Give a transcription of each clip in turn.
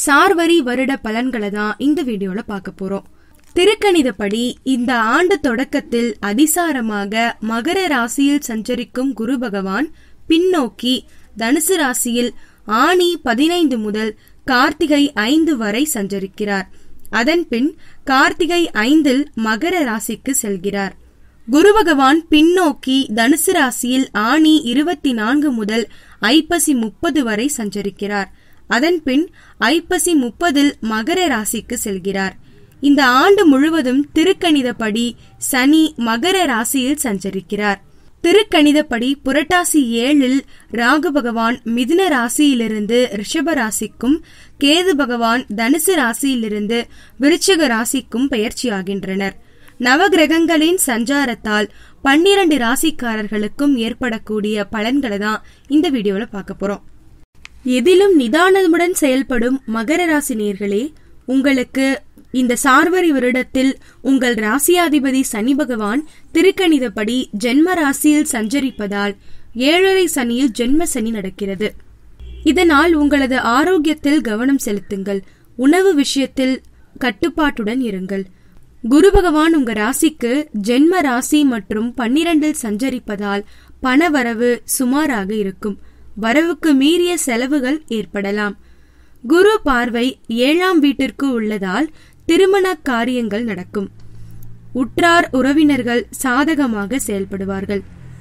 சார்வரி வருட பலன்களை தான் இந்த வீடியோல பார்க்க போறோம். திருக்கணிதப்படி இந்த ஆண்டு தொடக்கத்தில் அதிசாரமாக மகர ராசியில் சஞ்சரிக்கும் குரு பகவான் பின்னோக்கி தனுசு ராசியில் ஆனி 15 முதல் கார்த்திகை 5 வரை சஞ்சரிக்கிறார். அதன்பின் கார்த்திகை 5 மகர ராசிக்கு செல்கிறார். குரு பகவான் பின்னோக்கி தனுசு ராசியில் ஆனி 24 முதல் ஐப்பசி 30 வரை சஞ்சரிக்கிறார். அதன்பின் ஐப்பசி 30 மகர ராசிக்கு செல்கிறார். இந்த ஆண்டு முழுவதும் திருக்கணிதப்படி சனி மகர ராசியில் சஞ்சரிக்கிறார். திருக்கணிதப்படி புரட்டாசி 7 ராகு பகவான் மிதுன ராசியிலிருந்து ரிஷப ராசிக்கும், கேது பகவான் தனுசு ராசியிலிருந்து விருச்சிக ராசிக்கும் பெயர்ச்சியாகின்றனர். நவகிரகங்களின் சஞ்சாரத்தால் 12 ராசிக்காரர்களுக்கும் ஏற்படக்கூடிய பலன்களை தான் இந்த வீடியோல பார்க்க போறோம். எதிலும் நிதானமுடன் செயல்படும் மகர ராசி நேயர்களே, உங்களுக்கு இந்த சார்வரி வருடத்தில் உங்கள் ராசியாதிபதி சனி பகவான் திருக்கணிதப்படி ஜென்ம ராசியில் சஞ்சரிப்பதால் 7.5 சனியில் ஜென்ம சனி நடக்கிறது. இதனால் உங்களது ஆரோக்கியத்தில் கவனம் செலுத்துங்கள். உணவு விஷயத்தில் கட்டுப்பாட்டுடன் இருங்கள். குரு பகவான் உங்க ராசிக்கு ஜென்ம ராசி மற்றும் 12 சஞ்சரிப்பதால் பணவரவு சுமாராக இருக்கும். வரவுக்கு மீறிய செலவுகள் ஏற்படலாம். குரு பார்வை 7ஆம் வீட்டிற்கு உள்ளதால் திருமண காரியங்கள் நடக்கும். உற்றார் உறவினர்கள் சாதகமாக செயல்படுவார்கள்.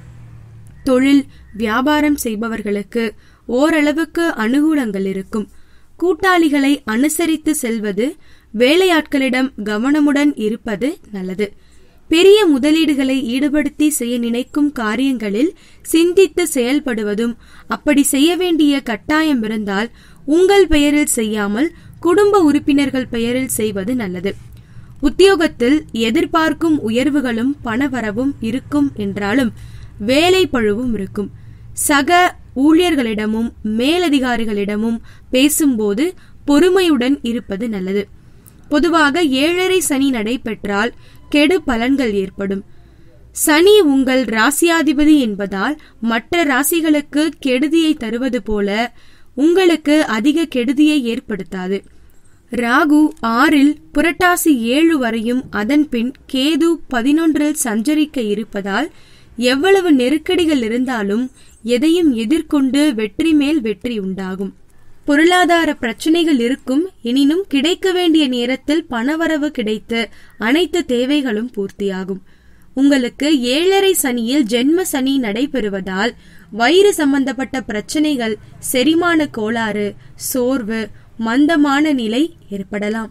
தொழில் வியாபாரம் செய்பவர்களுக்கு ஓரளவுக்கு அனுகூலங்கள் இருக்கும். கூட்டாளிகளை அனுசரித்து செல்வது, வேலையாட்களிடம் கவனமுடன் இருப்பது நல்லது. பெரிய முதலீடுகளை ஈடுபடுத்தி செய்ய நினைக்கும் காரியங்களில் சிந்தித்து செயல்படுவதும், அப்படி செய்ய வேண்டிய கட்டாயம் இருந்தால் உங்கள் பெயரில் செய்யாமல் குடும்ப உறுப்பினர்கள் பெயரில் செய்வது நல்லது. உத்தியோகத்தில் எதிர்பார்க்கும் உயர்வுகளும் பணவரவும் இருக்கும் என்றாலும் வேலை பழுவும் இருக்கும். சக ஊழியர்களிடமும் மேலதிகாரிகளிடமும் பேசும்போது பொறுமையுடன் இருப்பது நல்லது. பொதுவாக 7.5 சனி நடைபெற்றால் கெடு பலன்கள் ஏற்படும். சனி உங்கள் ராசியாதிபதி என்பதால் மற்ற ராசிகளுக்கு கெடுதியை தருவது போல உங்களுக்கு அதிக கெடுதியை ஏற்படுத்தாது. ராகு 6 புரட்டாசி 7 வரையும், அதன்பின் கேது 11 சஞ்சரிக்க இருப்பதால் எவ்வளவு நெருக்கடிகள் இருந்தாலும் எதையும் எதிர்கொண்டு வெற்றி மேல் வெற்றி உண்டாகும். பொருளாதார பிரச்சனைகள் இருக்கும். எனினும் கிடைக்க வேண்டிய நேரத்தில் பணவரவு கிடைத்து அனைத்து தேவைகளும் பூர்த்தியாகும். உங்களுக்கு 7.5 சனியில் ஜென்ம சனி நடைபெறுவதால் வயிறு சம்பந்தப்பட்ட பிரச்சனைகள், செரிமான கோளாறு, சோர்வு, மந்தமான நிலை ஏற்படலாம்.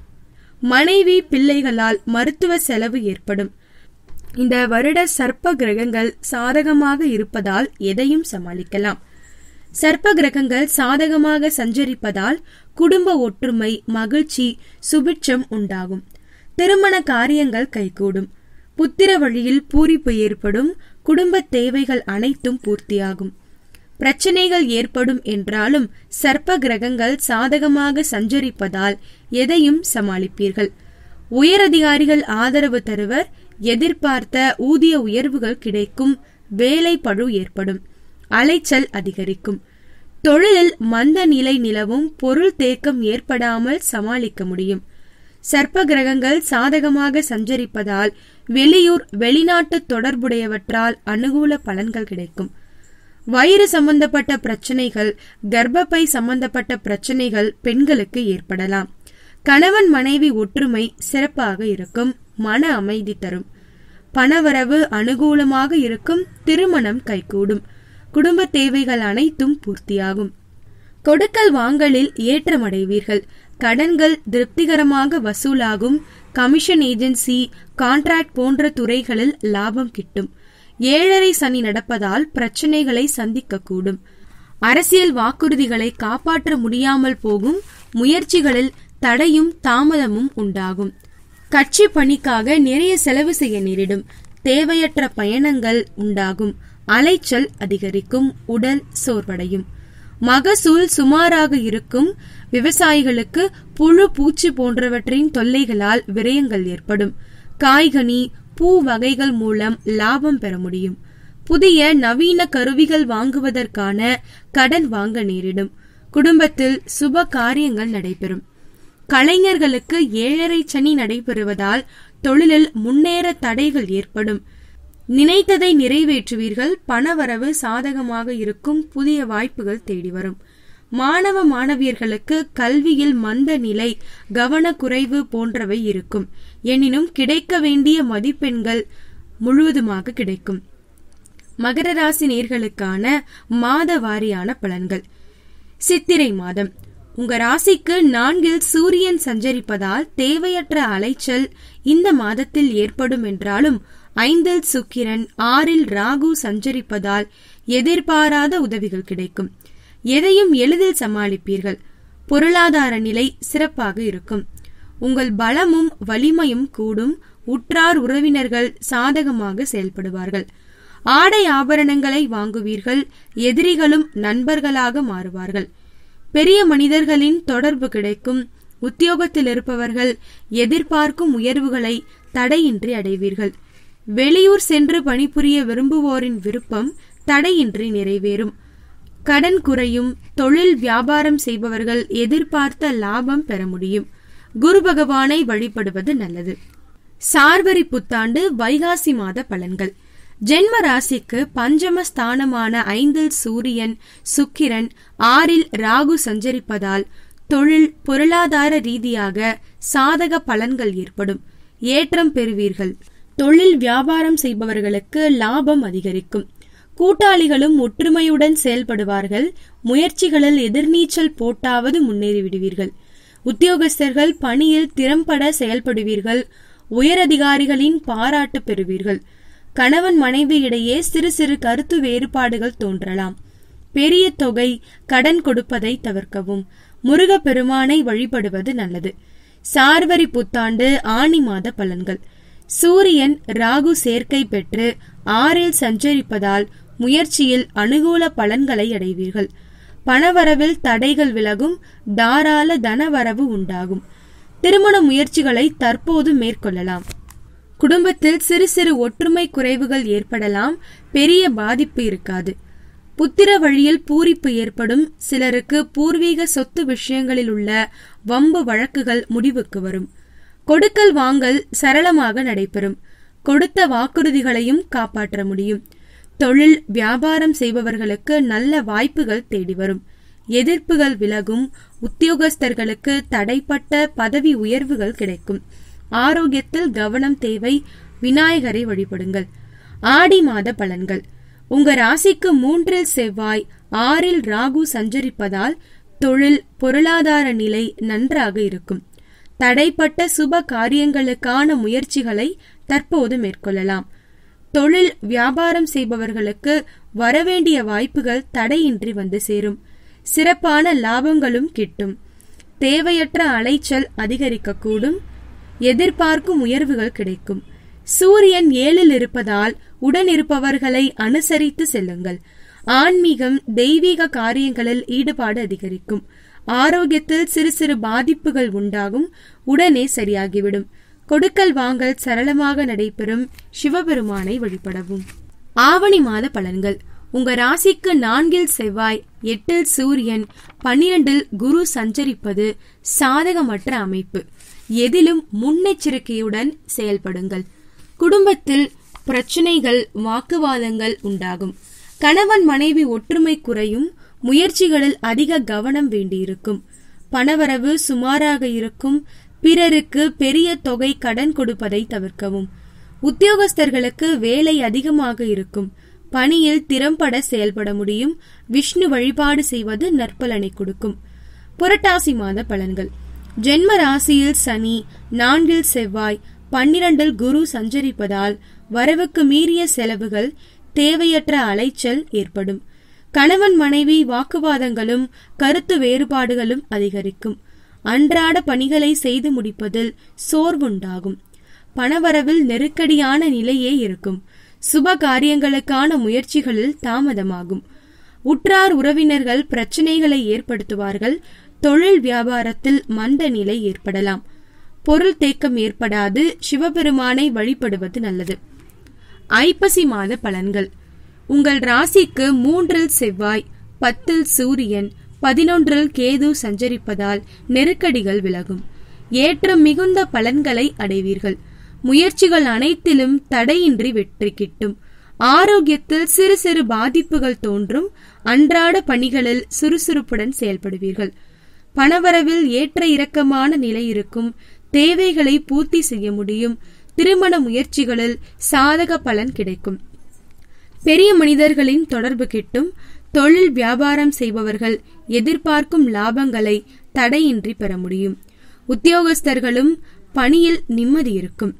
மனைவி பிள்ளைகளால் மருத்துவ செலவு ஏற்படும். இந்த வருட சர்ப்ப கிரகங்கள் சாதகமாக இருப்பதால் எதையும் சமாளிக்கலாம். சர்ப்ப கிரகங்கள் சாதகமாக சஞ்சரிப்பதால் குடும்ப ஒற்றுமை, மகிழ்ச்சி, சுபிட்சம் உண்டாகும். திருமண காரியங்கள் கைகூடும். புத்திர வழியில் பூரிப்பு ஏற்படும். குடும்ப தேவைகள் அனைத்தும் பூர்த்தியாகும். பிரச்சனைகள் ஏற்படும் என்றாலும் சர்ப்ப கிரகங்கள் சாதகமாக சஞ்சரிப்பதால் எதையும் சமாளிப்பீர்கள். உயரதிகாரிகள் ஆதரவு தருவர். எதிர்பார்த்த ஊதிய உயர்வுகள் கிடைக்கும். வேலை பழு ஏற்படும். அலைச்சல் அதிகரிக்கும். தொழிலில் மந்த நிலை நிலவும். பொருள் தேக்கம் ஏற்படாமல் சமாளிக்க முடியும். சர்ப்ப கிரகங்கள் சாதகமாக சஞ்சரிப்பதால் வெளியூர், வெளிநாட்டு தொடர்புடையவற்றால் அனுகூல பலன்கள் கிடைக்கும். வயிறு சம்பந்தப்பட்ட பிரச்சனைகள், கர்ப்பப்பை சம்பந்தப்பட்ட பிரச்சனைகள் பெண்களுக்கு ஏற்படலாம். கணவன் மனைவி ஒற்றுமை சிறப்பாக இருக்கும். மன அமைதி தரும். பணவரவு அனுகூலமாக இருக்கும். திருமணம் கைகூடும். குடும்ப தேவைகள் அனைத்தும் பூர்த்தியாகும். கொடுக்கல் வாங்கலில் ஏற்றமடைவீர்கள். கடன்கள் திருப்திகரமாக வசூலாகும். கமிஷன் ஏஜென்சி, கான்ட்ராக்ட் போன்ற துறைகளில் லாபம் கிட்டும். 7.5 சனி நடப்பதால் பிரச்சனைகளை சந்திக்கக்கூடும். அரசியல் வாக்குறுதிகளை காப்பாற்ற முடியாமல் போகும். முயற்சிகளில் தடையும் தாமதமும் உண்டாகும். கட்சி பணிக்காக நிறைய செலவு செய்ய நேரிடும். தேவையற்ற பயணங்கள் உண்டாகும். அலைச்சல் அதிகரிக்கும். உடல் சோர்வடையும். மகசூல் சுமாராக இருக்கும். விவசாயிகளுக்கு புழு பூச்சி போன்றவற்றின் தொல்லைகளால் விரயங்கள் ஏற்படும். காய்கனி, பூ வகைகள் மூலம் லாபம் பெற முடியும். புதிய நவீன கருவிகள் வாங்குவதற்கான கடன் வாங்க நேரிடும். குடும்பத்தில் சுப காரியங்கள் நடைபெறும். கலைஞர்களுக்கு 7.5 சனி நடைபெறுவதால் தொழிலில் முன்னேற தடைகள் ஏற்படும். நினைத்ததை நிறைவேற்றுவீர்கள். பணவரவு சாதகமாக இருக்கும். புதிய வாய்ப்புகள் தேடி வரும். மாணவ மாணவியர்களுக்கு கல்வியில் மந்த நிலை, கவனக்குறைவு போன்றவை இருக்கும். எனினும் கிடைக்க வேண்டிய மதிப்பெண்கள் முழுவதுமாக கிடைக்கும். மகர ராசி நேயர்களுக்கான மாத வாரியான பலன்கள். சித்திரை மாதம் உங்க ராசிக்கு 4 சூரியன் சஞ்சரிப்பதால் தேவையற்ற அலைச்சல் இந்த மாதத்தில் ஏற்படும் என்றாலும் 5 சுக்கிரன் 6 ராகு சஞ்சரிப்பதால் எதிர்பாராத உதவிகள் கிடைக்கும். எதையும் எளிதில் சமாளிப்பீர்கள். பொருளாதார நிலை சிறப்பாக இருக்கும். உங்கள் பலமும் வலிமையும் கூடும். உற்றார் உறவினர்கள் சாதகமாக செயல்படுவார்கள். ஆடை ஆபரணங்களை வாங்குவீர்கள். எதிரிகளும் நண்பர்களாக மாறுவார்கள். பெரிய மனிதர்களின் தொடர்பு கிடைக்கும். உத்தியோகத்தில் இருப்பவர்கள் எதிர்பார்க்கும் உயர்வுகளை தடையின்றி அடைவீர்கள். வெளியூர் சென்று பணிபுரிய விரும்புவோரின் விருப்பம் தடையின்றி நிறைவேறும். கடன் குறையும். தொழில் வியாபாரம் செய்பவர்கள் எதிர்பார்த்த லாபம் பெற முடியும். குரு பகவானை வழிபடுவது நல்லது. சார்வரி புத்தாண்டு வைகாசி மாத பலன்கள். ஜென்ம ராசிக்கு பஞ்சமஸ்தானமான 5 சூரியன் சுக்கிரன் 6 ராகு சஞ்சரிப்பதால் தொழில் பொருளாதார ரீதியாக சாதக பலன்கள் ஏற்படும். ஏற்றம் பெறுவீர்கள். தொழில் வியாபாரம் செய்பவர்களுக்கு லாபம் அதிகரிக்கும். கூட்டாளிகளும் ஒற்றுமையுடன் செயல்படுவார்கள். முயற்சிகளில் எதிர்நீச்சல் போட்டாவது முன்னேறிவிடுவீர்கள். உத்தியோகஸ்தர்கள் பணியில் திறம்பட செயல்படுவீர்கள். உயரதிகாரிகளின் பாராட்டு பெறுவீர்கள். கணவன் மனைவி இடையே சிறு சிறு கருத்து வேறுபாடுகள் தோன்றலாம். பெரிய தொகை கடன் கொடுப்பதை தவிர்க்கவும். முருகப்பெருமானை வழிபடுவது நல்லது. சார்வரி புத்தாண்டு ஆனி மாத பலன்கள். சூரியன் ராகு சேர்க்கை பெற்று 6 சஞ்சரிப்பதால் முயற்சியில் அனுகூல பலன்களை அடைவீர்கள். பணவரவில் தடைகள் விலகும். தாராள தனவரவு உண்டாகும். திருமண முயற்சிகளை தற்போது மேற்கொள்ளலாம். குடும்பத்தில் சிறு சிறு ஒற்றுமை குறைவுகள் ஏற்படலாம். பெரிய பாதிப்பு இருக்காது. புத்திர வழியில் பூரிப்பு ஏற்படும். சிலருக்கு பூர்வீக சொத்து விஷயங்களில் உள்ள வம்பு வழக்குகள் முடிவுக்கு வரும். கொடுக்கல் வாங்கல் சரளமாக நடைபெறும். கொடுத்த வாக்குறுதிகளையும் காப்பாற்ற முடியும். தொழில் வியாபாரம் செய்பவர்களுக்கு நல்ல வாய்ப்புகள் தேடி வரும். எதிர்ப்புகள் விலகும். உத்தியோகஸ்தர்களுக்கு தடைப்பட்ட பதவி உயர்வுகள் கிடைக்கும். ஆரோக்கியத்தில் கவனம் தேவை. விநாயகரை வழிபடுங்கள். ஆடி மாத பலன்கள். உங்க ராசிக்கு 3 செவ்வாய் 6 ராகு சஞ்சரிப்பதால் தொழில் பொருளாதார நிலை நன்றாக இருக்கும். தடைப்பட்ட சுப காரியங்களுக்கான முயற்சிகளை தற்போது மேற்கொள்ளலாம். தொழில் வியாபாரம் செய்பவர்களுக்கு வரவேண்டிய வாய்ப்புகள் தடையின்றி வந்து சேரும். சிறப்பான லாபங்களும் கிட்டும். தேவையற்ற அலைச்சல் அதிகரிக்கக்கூடும். எதிர்பார்க்கும் உயர்வுகள் கிடைக்கும். சூரியன் 7 இருப்பதால் உடன் இருப்பவர்களை அனுசரித்து செல்லுங்கள். ஆன்மீகம் தெய்வீக காரியங்களில் ஈடுபாடு அதிகரிக்கும். ஆரோக்கியத்தில் சிறு சிறு பாதிப்புகள் உண்டாகும். உடனே சரியாகிவிடும். கொடுக்கல் வாங்கல் சரளமாக நடைபெறும். சிவபெருமானை வழிபடவும். ஆவணி மாத பலன்கள். உங்க ராசிக்கு 4 செவ்வாய் 8 சூரியன் 12 குரு சஞ்சரிப்பது சாதகமற்ற அமைப்பு. எதிலும் முன்னெச்சரிக்கையுடன் செயல்படுங்கள். குடும்பத்தில் பிரச்சனைகள் வாக்குவாதங்கள் உண்டாகும். கணவன் மனைவி ஒற்றுமை குறையும். முயற்சிகளில் அதிக கவனம் வேண்டியிருக்கும். பணவரவு சுமாராக இருக்கும். பிறருக்கு பெரிய தொகை கடன் கொடுப்பதை தவிர்க்கவும். உத்தியோகஸ்தர்களுக்கு வேலை அதிகமாக இருக்கும். பணியில் திறம்பட செயல்பட முடியும். விஷ்ணு வழிபாடு செய்வது நற்பலனை கொடுக்கும். புரட்டாசி மாத பலன்கள். ஜென்ம ராசியில் சனி 4 செவ்வாய் 12 குரு சஞ்சரிப்பதால் வரவுக்கு மீறிய செலவுகள், தேவையற்ற அலைச்சல் ஏற்படும். கணவன் மனைவி வாக்குவாதங்களும் கருத்து வேறுபாடுகளும் அதிகரிக்கும். அன்றாட பணிகளை செய்து முடிப்பதில் சோர்வுண்டாகும். பணவரவில் நெருக்கடியான நிலையே இருக்கும். சுப காரியங்களுக்கான முயற்சிகளில் தாமதமாகும். உற்றார் உறவினர்கள் பிரச்சனைகளை ஏற்படுத்துவார்கள். தொழில் வியாபாரத்தில் மந்த நிலை ஏற்படலாம். பொருள் தேக்கம் ஏற்படாது. சிவபெருமானை வழிபடுவது நல்லது. ஐப்பசி மாத பலன்கள். உங்கள் ராசிக்கு 3 செவ்வாய் 10 சூரியன் 11 கேது சஞ்சரிப்பதால் நெருக்கடிகள் விலகும். ஏற்றம் மிகுந்த பலன்களை அடைவீர்கள். முயற்சிகள் அனைத்திலும் தடையின்றி வெற்றி கிட்டும். ஆரோக்கியத்தில் சிறு சிறு பாதிப்புகள் தோன்றும். அன்றாட பணிகளில் சுறுசுறுப்புடன் செயல்படுவீர்கள். பணவரவில் ஏற்ற இறக்கமான நிலை இருக்கும். தேவைகளை பூர்த்தி செய்ய முடியும். திருமண முயற்சிகளில் சாதக பலன் கிடைக்கும். பெரிய மனிதர்களின் தொடர்பு கிட்டும். தொழில் வியாபாரம் செய்பவர்கள் எதிர்பார்க்கும் லாபங்களை தடையின்றி பெற முடியும். உத்தியோகஸ்தர்களும் பணியில் நிம்மதி இருக்கும்.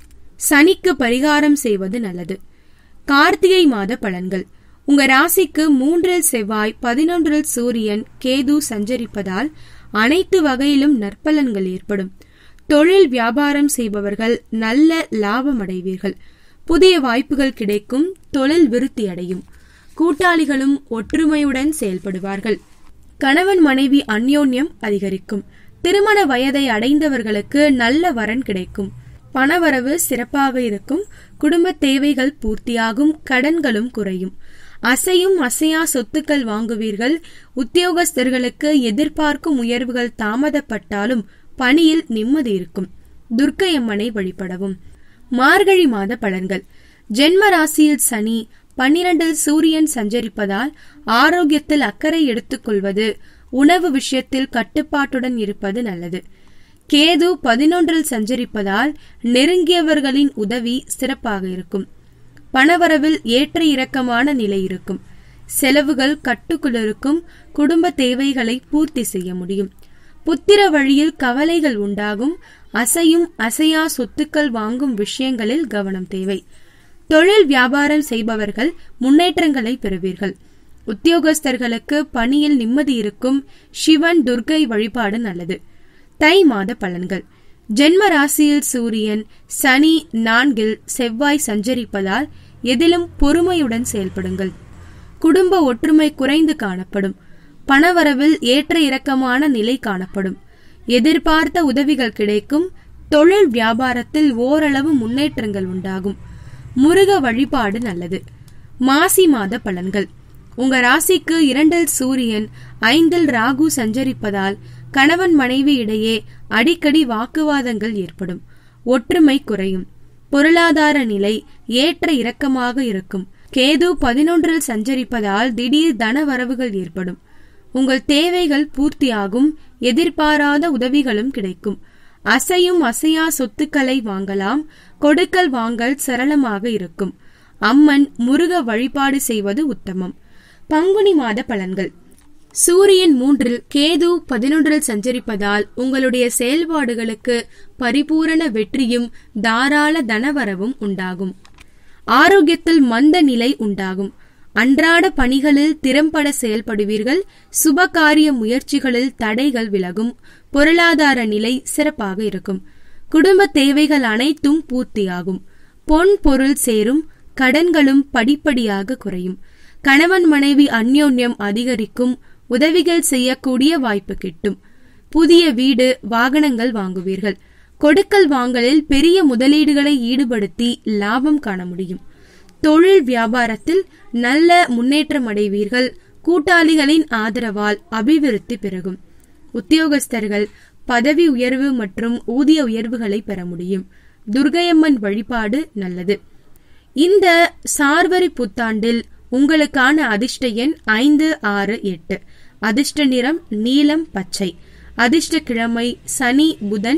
சனிக்கு பரிகாரம் செய்வது நல்லது. கார்த்திகை மாத பலன்கள். உங்க ராசிக்கு 3 செவ்வாய், 11 சூரியன், கேது சஞ்சரிப்பதால் அனைத்து வகையிலும் நற்பலன்கள் ஏற்படும். தொழில் வியாபாரம் செய்பவர்கள் நல்ல லாபம் அடைவீர்கள். புதிய வாய்ப்புகள் கிடைக்கும். தொழில் விருத்தி அடையும். கூட்டாளிகளும் ஒற்றுமையுடன் செயல்படுவார்கள். கணவன் மனைவி அந்யோன்யம் அதிகரிக்கும். திருமண வயதை அடைந்தவர்களுக்கு நல்ல வரன் கிடைக்கும். பணவரவு சிறப்பாக இருக்கும். குடும்ப தேவைகள் பூர்த்தியாகும். கடன்களும் குறையும். அசையும் அசையா சொத்துக்கள் வாங்குவீர்கள். உத்தியோகஸ்தர்களுக்கு எதிர்பார்க்கும் உயர்வுகள் தாமதப்பட்டாலும் பணியில் நிம்மதி இருக்கும். துர்க்கையம்மனை வழிபடவும். மார்கழி மாத பலன்கள். ஜென்ம ராசியில் சனி, 12 சூரியன் சஞ்சரிப்பதால் ஆரோக்கியத்தில் அக்கறை எடுத்துக் கொள்வது, உணவு விஷயத்தில் கட்டுப்பாட்டுடன் இருப்பது நல்லது. கேது 11 சஞ்சரிப்பதால் நெருங்கியவர்களின் உதவி சிறப்பாக இருக்கும். பணவரவில் ஏற்ற இறக்கமான நிலை இருக்கும். செலவுகள் கட்டுக்குள் இருக்கும். குடும்ப தேவைகளை பூர்த்தி செய்ய முடியும். புத்திர வழியில் கவலைகள் உண்டாகும். அசையும் அசையா சொத்துக்கள் வாங்கும் விஷயங்களில் கவனம் தேவை. தொழில் வியாபாரம் செய்பவர்கள் முன்னேற்றங்களை பெறுவீர்கள். உத்தியோகஸ்தர்களுக்கு பணியில் நிம்மதி இருக்கும். சிவன் துர்க்கை வழிபாடு நல்லது. தை மாத பலன்கள். ஜென்ம ராசியில் சூரியன், சனி 4 செவ்வாய் சஞ்சரிப்பதால் எதிலும் பொறுமையுடன் செயல்படுங்கள். குடும்ப ஒற்றுமை குறைந்து காணப்படும். பணவரவில் ஏற்ற இறக்கமான நிலை காணப்படும். எதிர்பார்த்த உதவிகள் கிடைக்கும். தொழில் வியாபாரத்தில் ஓரளவு முன்னேற்றங்கள் உண்டாகும். முருக வழிபாடு நல்லது. மாசி மாத பலன்கள். உங்க ராசிக்கு 2 சூரியன், 5 ராகு சஞ்சரிப்பதால் கணவன் மனைவி இடையே அடிக்கடி வாக்குவாதங்கள் ஏற்படும். ஒற்றுமை குறையும். பொருளாதார நிலை ஏற்ற இறக்கமாக இருக்கும். கேது 11 சஞ்சரிப்பதால் திடீர் தன வரவுகள் ஏற்படும். உங்கள் தேவைகள் பூர்த்தியாகும். எதிர்பாராத உதவிகளும் கிடைக்கும். அசையும் அசையா சொத்துக்களை வாங்கலாம். கொடுக்கல் வாங்கல் சரளமாக இருக்கும். அம்மன் முருக வழிபாடு செய்வது உத்தமம். பங்குனி மாத பலன்கள். சூரியன் 3 கேது 11 சஞ்சரிப்பதால் உங்களுடைய செயல்பாடுகளுக்கு பரிபூரண வெற்றியும் தாராள தனவரவும் உண்டாகும். ஆரோக்கியத்தில் மந்த நிலை உண்டாகும். அன்றாட பணிகளில் திறம்பட செயல்படுவீர்கள். சுபகாரிய முயற்சிகளில் தடைகள் விலகும். பொருளாதார நிலை சிறப்பாக இருக்கும். குடும்ப தேவைகள் அனைத்தும் பூர்த்தியாகும். பொன் பொருள் சேரும். கடன்களும் படிப்படியாக குறையும். கணவன் மனைவி அந்யோன்யம் அதிகரிக்கும். உதவிகள் செய்யக்கூடிய வாய்ப்பு கிட்டும். புதிய வீடு, வாகனங்கள் வாங்குவீர்கள். கொடுக்கல் வாங்கலில் பெரிய முதலீடுகளை ஈடுபடுத்தி லாபம் காண முடியும். தொழில் வியாபாரத்தில் நல்ல முன்னேற்றம் அடைவீர்கள். கூட்டாளிகளின் ஆதரவால் அபிவிருத்தி பெருகும். உத்தியோகஸ்தர்கள் பதவி உயர்வு மற்றும் ஊதிய உயர்வுகளை பெற முடியும். துர்க்கையம்மன் வழிபாடு நல்லது. இந்த சார்வரி புத்தாண்டில் உங்களுக்கான அதிர்ஷ்ட எண் 5, 6, 8. அதிர்ஷ்ட நிறம் நீலம், பச்சை. அதிர்ஷ்ட கிழமை சனி, புதன்.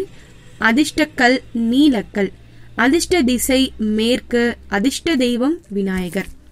அதிர்ஷ்டக்கல் நீலக்கல். அதிர்ஷ்ட திசை மேற்கு. அதிர்ஷ்ட தெய்வம் விநாயகர்.